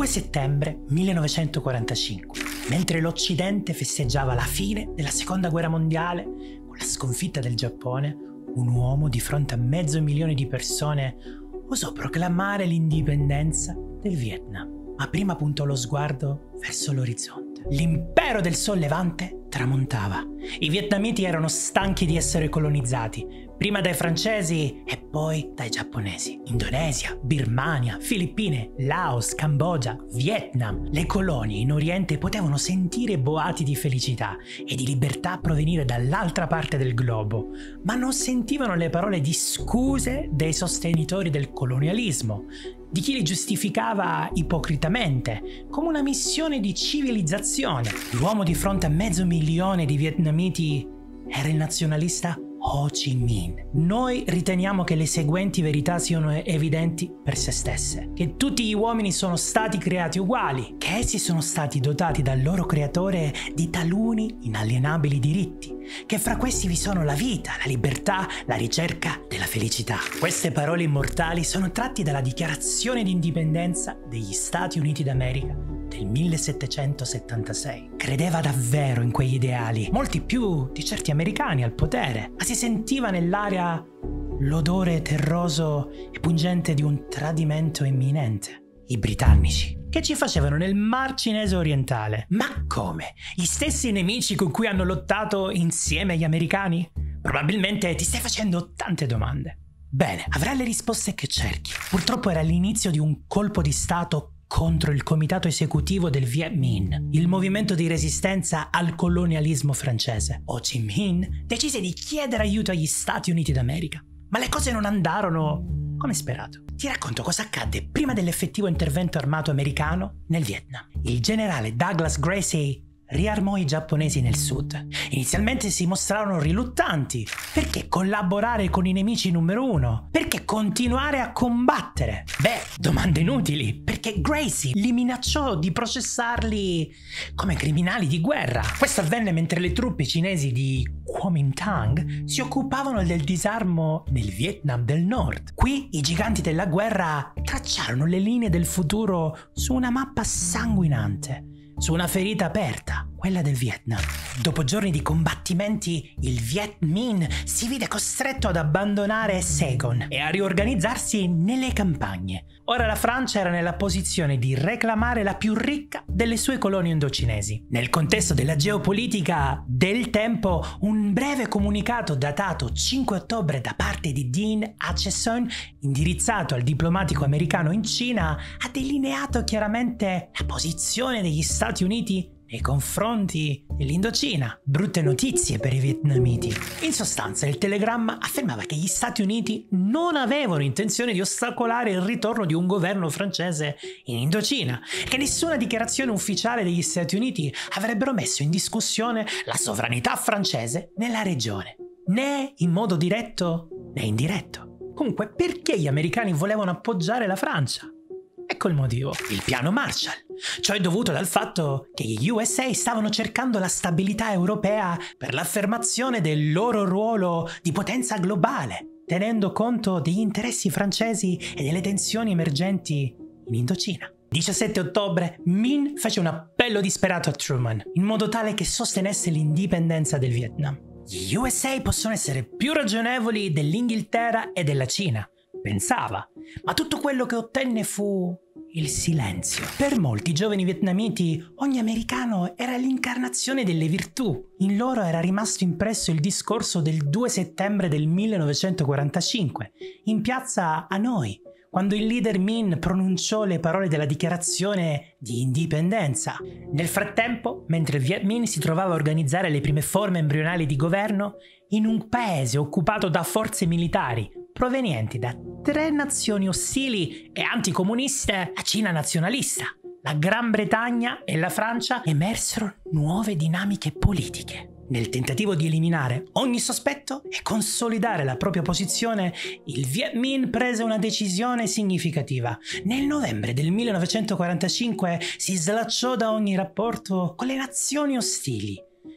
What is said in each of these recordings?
2 settembre 1945, mentre l'Occidente festeggiava la fine della Seconda Guerra Mondiale con la sconfitta del Giappone, un uomo di fronte a 500.000 di persone osò proclamare l'indipendenza del Vietnam, ma prima puntò lo sguardo verso l'orizzonte. L'impero del Sol Levante tramontava. I vietnamiti erano stanchi di essere colonizzati, prima dai francesi e poi dai giapponesi. Indonesia, Birmania, Filippine, Laos, Cambogia, Vietnam. Le colonie in Oriente potevano sentire boati di felicità e di libertà provenire dall'altra parte del globo, ma non sentivano le parole di scuse dei sostenitori del colonialismo, di chi li giustificava ipocritamente come una missione di civilizzazione. L'uomo di fronte a 500.000 di vietnamiti era il nazionalista Ho Chi Minh. Noi riteniamo che le seguenti verità siano evidenti per se stesse: che tutti gli uomini sono stati creati uguali, che essi sono stati dotati dal loro creatore di taluni inalienabili diritti, che fra questi vi sono la vita, la libertà, la ricerca della felicità. Queste parole immortali sono tratti dalla Dichiarazione di Indipendenza degli Stati Uniti d'America del 1776. Credeva davvero in quegli ideali, molti più di certi americani al potere, ma si sentiva nell'aria l'odore terroso e pungente di un tradimento imminente. I britannici, che ci facevano nel Mar Cinese orientale. Ma come? Gli stessi nemici con cui hanno lottato insieme gli americani? Probabilmente ti stai facendo tante domande. Bene, avrai le risposte che cerchi. Purtroppo era l'inizio di un colpo di stato contro il comitato esecutivo del Viet Minh, il movimento di resistenza al colonialismo francese. Ho Chi Minh decise di chiedere aiuto agli Stati Uniti d'America, ma le cose non andarono come sperato. Ti racconto cosa accadde prima dell'effettivo intervento armato americano nel Vietnam. Il generale Douglas Gracie riarmò i giapponesi nel sud. Inizialmente si mostrarono riluttanti. Perché collaborare con i nemici numero uno? Perché continuare a combattere? Beh, domande inutili. Perché Gracie li minacciò di processarli come criminali di guerra. Questo avvenne mentre le truppe cinesi di Kuomintang si occupavano del disarmo nel Vietnam del Nord. Qui i giganti della guerra tracciarono le linee del futuro su una mappa sanguinante, su una ferita aperta, quella del Vietnam. Dopo giorni di combattimenti, il Viet Minh si vide costretto ad abbandonare Saigon e a riorganizzarsi nelle campagne. Ora la Francia era nella posizione di reclamare la più ricca delle sue colonie indocinesi. Nel contesto della geopolitica del tempo, un breve comunicato datato 5 ottobre da parte di Dean Acheson, indirizzato al diplomatico americano in Cina, ha delineato chiaramente la posizione degli Stati Uniti nei confronti dell'Indocina. Brutte notizie per i vietnamiti. In sostanza, il telegramma affermava che gli Stati Uniti non avevano intenzione di ostacolare il ritorno di un governo francese in Indocina, che nessuna dichiarazione ufficiale degli Stati Uniti avrebbero messo in discussione la sovranità francese nella regione, né in modo diretto né indiretto. Comunque, perché gli americani volevano appoggiare la Francia? Ecco il motivo: il piano Marshall. Ciò è dovuto dal fatto che gli USA stavano cercando la stabilità europea per l'affermazione del loro ruolo di potenza globale, tenendo conto degli interessi francesi e delle tensioni emergenti in Indocina. 17 ottobre, Minh fece un appello disperato a Truman, in modo tale che sostenesse l'indipendenza del Vietnam. Gli USA possono essere più ragionevoli dell'Inghilterra e della Cina, pensava, ma tutto quello che ottenne fu il silenzio. Per molti giovani vietnamiti, ogni americano era l'incarnazione delle virtù. In loro era rimasto impresso il discorso del 2 settembre del 1945, in piazza Hanoi, quando il leader Minh pronunciò le parole della dichiarazione di indipendenza. Nel frattempo, mentre il Viet Minh si trovava a organizzare le prime forme embrionali di governo, in un paese occupato da forze militari provenienti da 3 nazioni ostili e anticomuniste, la Cina nazionalista, la Gran Bretagna e la Francia, emersero nuove dinamiche politiche. Nel tentativo di eliminare ogni sospetto e consolidare la propria posizione, il Viet Minh prese una decisione significativa. Nel novembre del 1945 si slacciò da ogni rapporto con le nazioni ostili,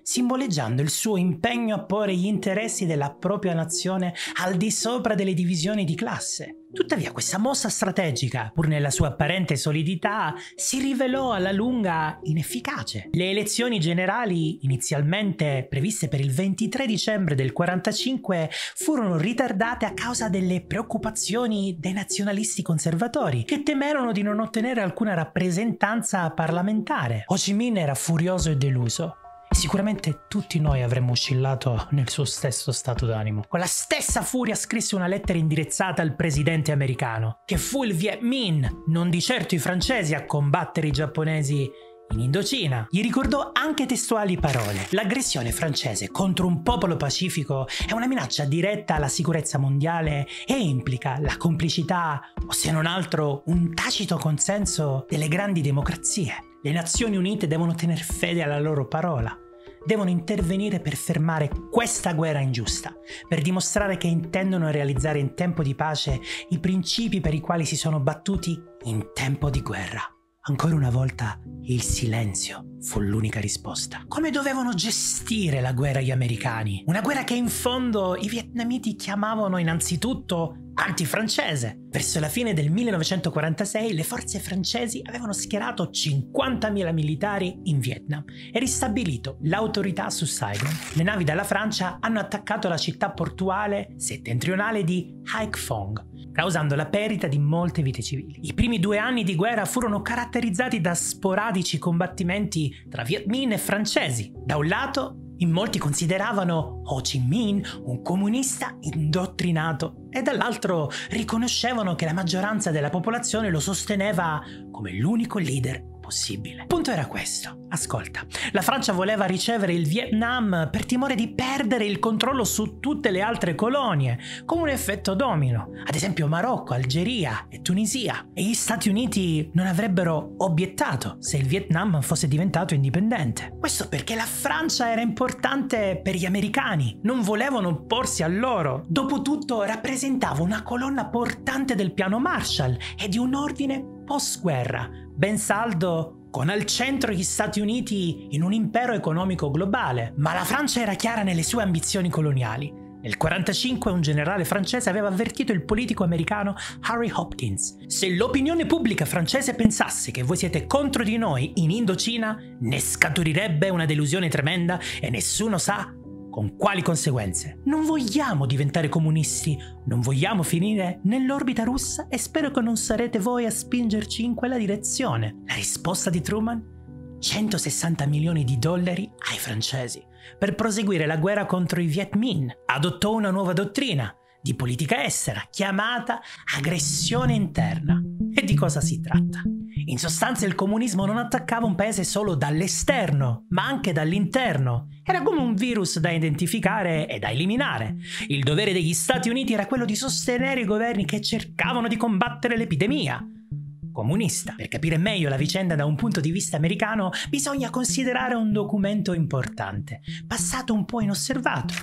simboleggiando il suo impegno a porre gli interessi della propria nazione al di sopra delle divisioni di classe. Tuttavia questa mossa strategica, pur nella sua apparente solidità, si rivelò alla lunga inefficace. Le elezioni generali, inizialmente previste per il 23 dicembre del 45, furono ritardate a causa delle preoccupazioni dei nazionalisti conservatori, che temerono di non ottenere alcuna rappresentanza parlamentare. Ho Chi Minh era furioso e deluso. Sicuramente tutti noi avremmo oscillato nel suo stesso stato d'animo. Con la stessa furia scrisse una lettera indirizzata al presidente americano, che fu il Viet Minh, non di certo i francesi, a combattere i giapponesi in Indocina. Gli ricordò anche testuali parole: l'aggressione francese contro un popolo pacifico è una minaccia diretta alla sicurezza mondiale e implica la complicità, o se non altro un tacito consenso, delle grandi democrazie. Le Nazioni Unite devono tener fede alla loro parola. Devono intervenire per fermare questa guerra ingiusta, per dimostrare che intendono realizzare in tempo di pace i principi per i quali si sono battuti in tempo di guerra. Ancora una volta il silenzio fu l'unica risposta. Come dovevano gestire la guerra gli americani? Una guerra che in fondo i vietnamiti chiamavano innanzitutto antifrancese. Verso la fine del 1946 le forze francesi avevano schierato 50.000 militari in Vietnam e ristabilito l'autorità su Saigon. Le navi dalla Francia hanno attaccato la città portuale settentrionale di Haic Phong, causando la perdita di molte vite civili. I primi 2 anni di guerra furono caratterizzati da sporadici combattimenti tra Viet Minh e francesi. Da un lato, in molti consideravano Ho Chi Minh un comunista indottrinato e dall'altro riconoscevano che la maggioranza della popolazione lo sosteneva come l'unico leader possibile. Il punto era questo. Ascolta, la Francia voleva ricevere il Vietnam per timore di perdere il controllo su tutte le altre colonie, come un effetto domino, ad esempio Marocco, Algeria e Tunisia. E gli Stati Uniti non avrebbero obiettato se il Vietnam fosse diventato indipendente. Questo perché la Francia era importante per gli americani, non volevano opporsi a loro. Dopotutto rappresentava una colonna portante del piano Marshall e di un ordine post-guerra, ben saldo, con al centro gli Stati Uniti in un impero economico globale. Ma la Francia era chiara nelle sue ambizioni coloniali. Nel 1945 un generale francese aveva avvertito il politico americano Harry Hopkins: se l'opinione pubblica francese pensasse che voi siete contro di noi in Indocina, ne scaturirebbe una delusione tremenda e nessuno sa con quali conseguenze. Non vogliamo diventare comunisti, non vogliamo finire nell'orbita russa e spero che non sarete voi a spingerci in quella direzione. La risposta di Truman? 160 milioni di dollari ai francesi per proseguire la guerra contro i Viet Minh. Adottò una nuova dottrina di politica estera chiamata aggressione interna. E di cosa si tratta? In sostanza il comunismo non attaccava un paese solo dall'esterno, ma anche dall'interno. Era come un virus da identificare e da eliminare. Il dovere degli Stati Uniti era quello di sostenere i governi che cercavano di combattere l'epidemia comunista. Per capire meglio la vicenda da un punto di vista americano, bisogna considerare un documento importante, passato un po' inosservato: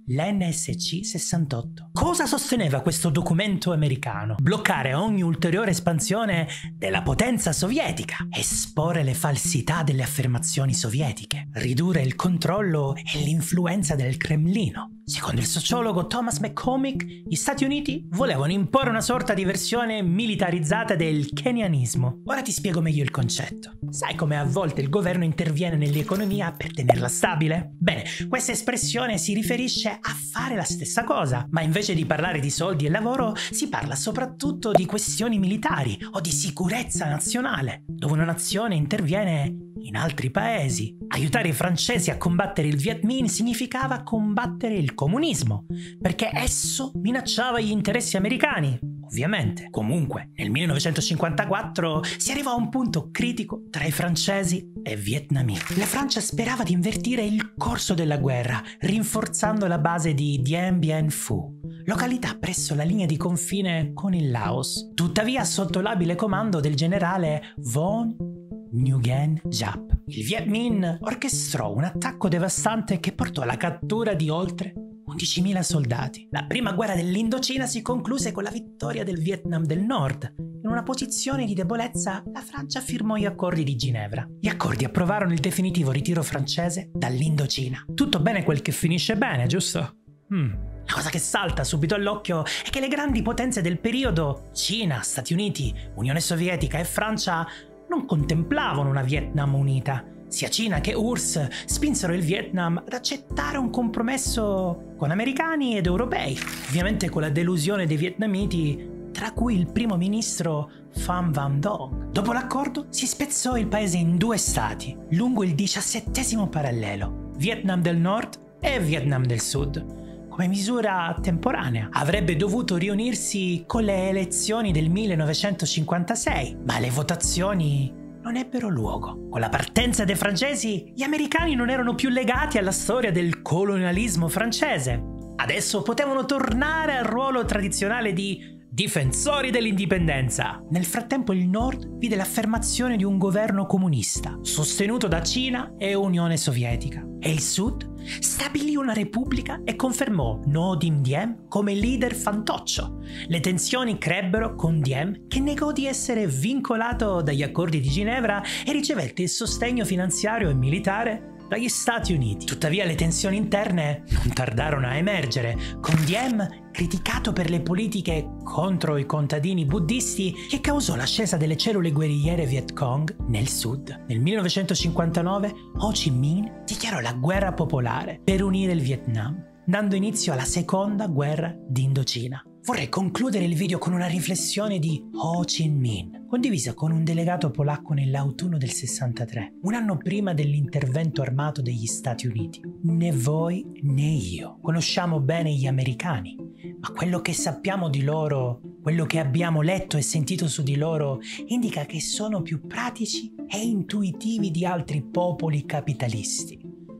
l'NSC 68. Cosa sosteneva questo documento americano? Bloccare ogni ulteriore espansione della potenza sovietica, esporre le falsità delle affermazioni sovietiche, ridurre il controllo e l'influenza del Cremlino. Secondo il sociologo Thomas McCormick, gli Stati Uniti volevano imporre una sorta di versione militarizzata del keynesianismo. Ora ti spiego meglio il concetto. Sai come a volte il governo interviene nell'economia per tenerla stabile? Bene, questa espressione si riferisce a fare la stessa cosa, ma invece di parlare di soldi e lavoro si parla soprattutto di questioni militari o di sicurezza nazionale, dove una nazione interviene in altri paesi. Aiutare i francesi a combattere il Viet Minh significava combattere il comunismo, perché esso minacciava gli interessi americani, ovviamente. Comunque, nel 1954 si arrivò a un punto critico tra i francesi e i vietnamiti. La Francia sperava di invertire il corso della guerra, rinforzando la base di Dien Bien Phu, località presso la linea di confine con il Laos, tuttavia sotto l'abile comando del generale Von Nguyen Giap. Il Viet Minh orchestrò un attacco devastante che portò alla cattura di oltre 1 11.000 soldati. La prima guerra dell'Indocina si concluse con la vittoria del Vietnam del Nord. In una posizione di debolezza, la Francia firmò gli accordi di Ginevra. Gli accordi approvarono il definitivo ritiro francese dall'Indocina. Tutto bene quel che finisce bene, giusto? La cosa che salta subito all'occhio è che le grandi potenze del periodo, Cina, Stati Uniti, Unione Sovietica e Francia, non contemplavano una Vietnam unita. Sia Cina che URSS spinsero il Vietnam ad accettare un compromesso con americani ed europei, ovviamente con la delusione dei vietnamiti, tra cui il primo ministro Pham Van Dong. Dopo l'accordo si spezzò il paese in 2 stati, lungo il 17° parallelo, Vietnam del Nord e Vietnam del Sud. Come misura temporanea. Avrebbe dovuto riunirsi con le elezioni del 1956, ma le votazioni non ebbero luogo. Con la partenza dei francesi, gli americani non erano più legati alla storia del colonialismo francese. Adesso potevano tornare al ruolo tradizionale di difensori dell'indipendenza. Nel frattempo il Nord vide l'affermazione di un governo comunista, sostenuto da Cina e Unione Sovietica. E il Sud stabilì una repubblica e confermò Ngo Dinh Diem come leader fantoccio. Le tensioni crebbero con Diem, che negò di essere vincolato dagli accordi di Ginevra e ricevette il sostegno finanziario e militare dagli Stati Uniti. Tuttavia le tensioni interne non tardarono a emergere, con Diem criticato per le politiche contro i contadini buddisti che causò l'ascesa delle cellule guerrigliere Viet Cong nel sud. Nel 1959 Ho Chi Minh dichiarò la guerra popolare per unire il Vietnam, dando inizio alla seconda guerra d'Indocina. Vorrei concludere il video con una riflessione di Ho Chi Minh, condivisa con un delegato polacco nell'autunno del 63, un anno prima dell'intervento armato degli Stati Uniti. Né voi né io conosciamo bene gli americani, ma quello che sappiamo di loro, quello che abbiamo letto e sentito su di loro, indica che sono più pratici e intuitivi di altri popoli capitalisti.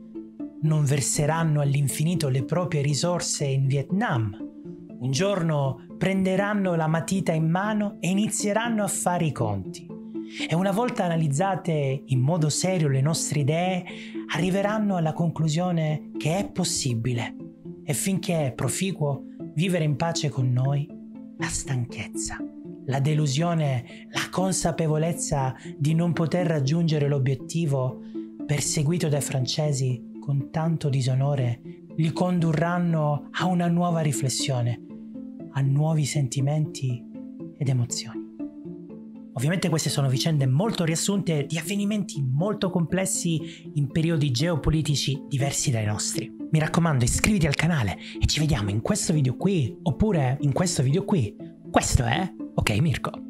Non verseranno all'infinito le proprie risorse in Vietnam. Un giorno prenderanno la matita in mano e inizieranno a fare i conti. E una volta analizzate in modo serio le nostre idee, arriveranno alla conclusione che è possibile. E finché è proficuo vivere in pace con noi, la stanchezza, la delusione, la consapevolezza di non poter raggiungere l'obiettivo perseguito dai francesi con tanto disonore li condurranno a una nuova riflessione, a nuovi sentimenti ed emozioni. Ovviamente queste sono vicende molto riassunte di avvenimenti molto complessi in periodi geopolitici diversi dai nostri. Mi raccomando, iscriviti al canale e ci vediamo in questo video qui, oppure in questo video qui. Questo è Ok Mirko.